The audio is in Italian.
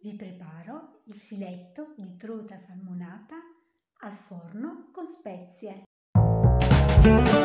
vi preparo il filetto di trota salmonata al forno con spezie.